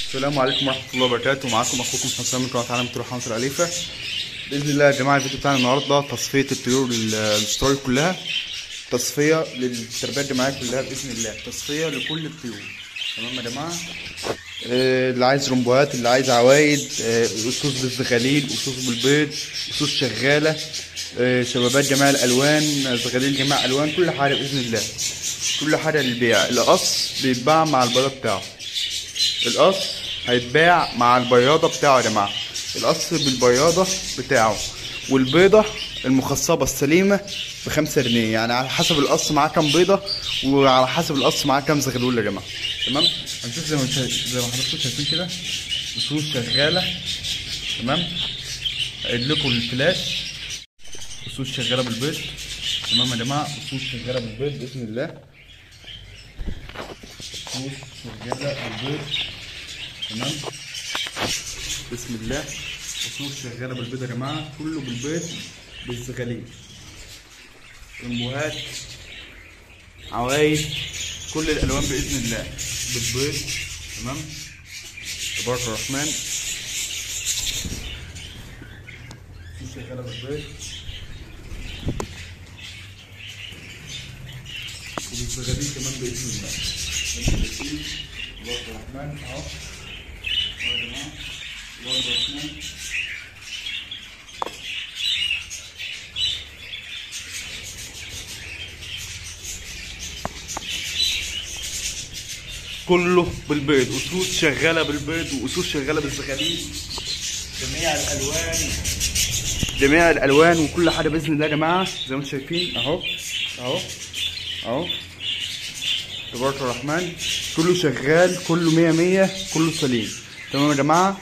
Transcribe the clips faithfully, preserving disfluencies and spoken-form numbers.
السلام عليكم ورحمة الله وبركاته. معاكم أخوكم حسام من قناة عالم طيور حمص الأليفة. بإذن الله يا جماعة الفيديو بتاعنا النهاردة تصفية الطيور الأسترالي كلها، تصفية للتربية الجماعية كلها بإذن الله، تصفية لكل الطيور. تمام يا جماعة؟ آه اللي عايز رمبوهات، اللي عايز عوايد، آه أسوس بالزغاليل، أسوس بالبيض، أسوس شغالة، آه شبابات جميع الألوان، زغاليل جميع الألوان، كل حاجة بإذن الله، كل حاجة للبيع. القص بيتباع مع البيضة بتاعه، القص هيتباع مع البياضة بتاعه يا جماعة، القص بالبياضة بتاعه، والبيضة المخصبة السليمة بخمسة جنيه، يعني على حسب القص معاه كام بيضة وعلى حسب القص معاه كام زغلول يا جماعة. تمام؟ هنشوف زي ما زي ما حضراتكم شايفين كده أسوس شغالة. تمام؟ هقيد لكم الفلاش، أسوس شغالة بالبيض. تمام يا جماعة؟ أسوس شغالة بالبيض بإذن الله، أسوس شغالة بالبيض. تمام، بسم الله. أسوس شغالة بالبيض يا جماعة، كله بالبيض بالزغاليل، رمبوهات، عوايد، كل الألوان بإذن الله بالبيض. تمام، تبارك الرحمن. أسوس شغالة بالبيض وبالزغاليل كمان بإذن الله. تبارك الرحمن. أهو أهو يا جماعة، تبارك الرحمن. كله بالبيض، أسوس شغالة بالبيض وأسوس شغالة بالزغاليل، جميع الألوان، جميع الألوان وكل حاجة بإذن الله يا جماعة. زي ما انتم شايفين أهو أهو أهو، تبارك الرحمن. كله شغال، كله مية مية، كله سليم. تمام يا جماعة؟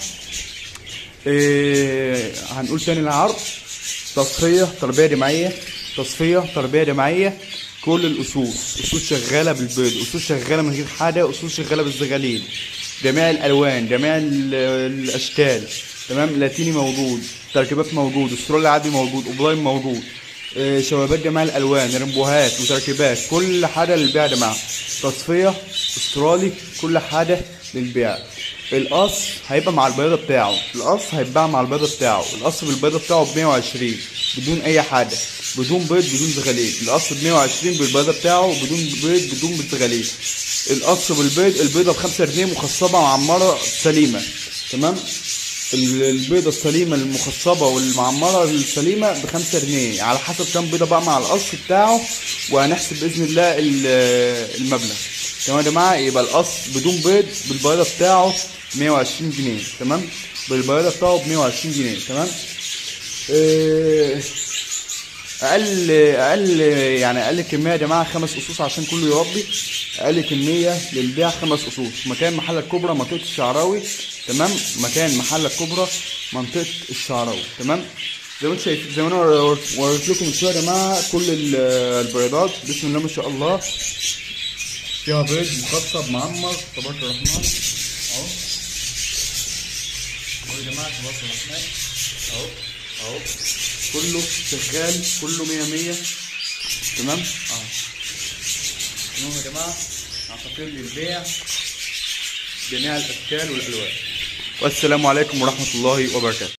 إيه هنقول تاني العرض: تصفية تربية جماعية، تصفية تربية جماعية، كل الأسوس، أسوس شغالة بالبيض، أسوس شغالة من غير حاجة، أسوس شغالة بالزغاليل، جميع الألوان، جميع الأشكال. تمام، لاتيني موجود، تركيبات موجود، استرالي عادي موجود، أوبلاين موجود، آه شبابات جميع الألوان، رمبوهات وتركيبات، كل حاجة للبيع يا جماعة. تصفية استرالي، كل حاجة للبيع. القص هيبقى مع البيضة بتاعه، القص هيتباع مع البيضة بتاعه، القص بالبيضة بتاعه ب مية وعشرين بدون أي حاجة، بدون بيض بدون زغاليل. القص ب مية وعشرين بالبيضة بتاعه، بدون بيض بدون بالزغاليل. القص بالبيض، البيضة ب خمسة جنيه مخصبة معمرة سليمة. تمام، البيضة السليمة المخصبة والمعمرة السليمة ب خمسة جنيه، على حسب كام بيضة بقى مع القص بتاعه، وهنحسب بإذن الله المبلغ. تمام يا جماعة؟ يبقى القص بدون بيض بالبيضة بتاعه مية وعشرين جنيه. تمام، بالبيضة بتاعه ب مية وعشرين جنيه. تمام. إيه اقل اقل يعني اقل كميه يا جماعه خمس اسوس عشان كله يربي، اقل كميه للبيع خمس اسوس. مكان محل الكبرى منطقه الشعراوي. تمام، مكان محل الكبرى منطقه الشعراوي. تمام، زي ما انتم شايفين، زي ما انا وريت لكم شويه يا جماعه، كل البيضات بسم الله ما شاء الله فيها بيض مخصب معمر، تبارك الرحمن. اهو اهو يا جماعه، تبارك الرحمن. اهو اهو كله شغال، كله مية مية. تمام، اهو تمام يا جماعه، عصافير للبيع جميع الاشكال والالوان. والسلام عليكم ورحمه الله وبركاته.